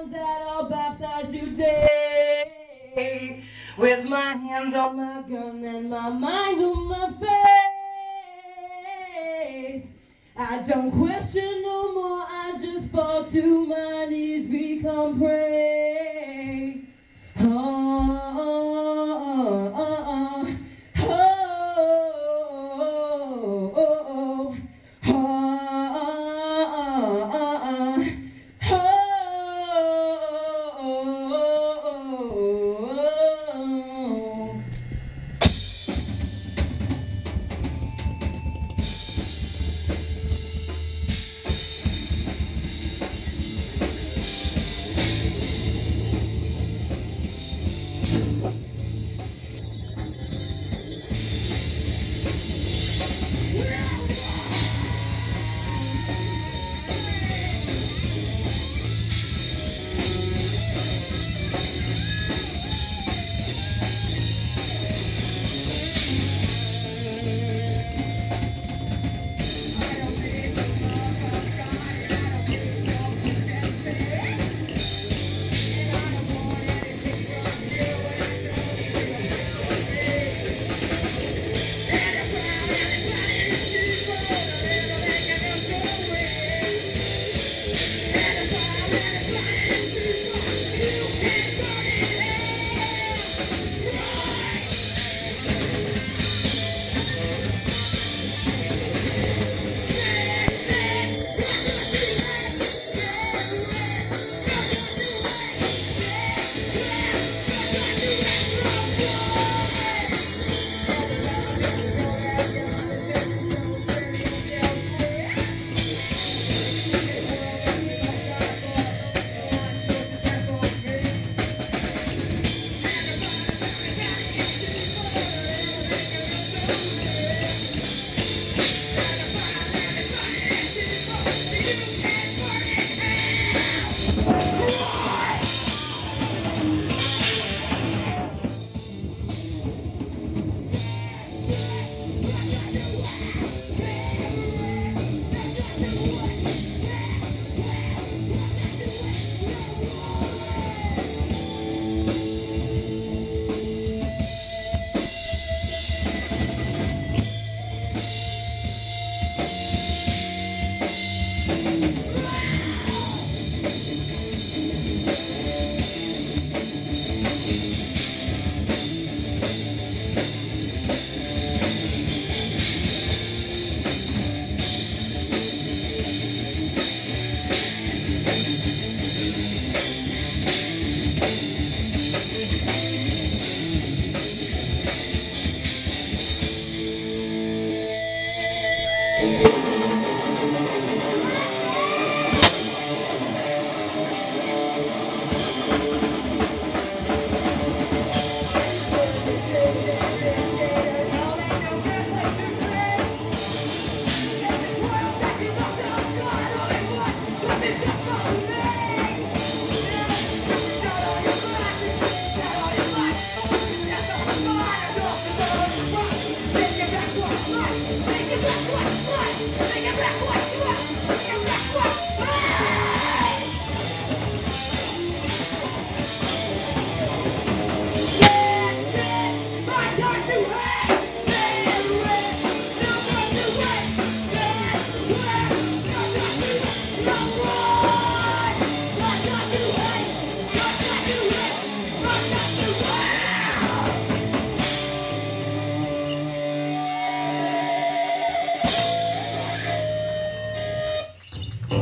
ones that are baptized today. With my hands on my gun and my mind on my faith. I don't question no more, I just fall to my knees, become prey. Oh, oh, oh, oh, oh, oh, oh, oh,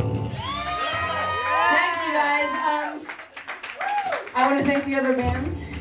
I want to thank the other bands.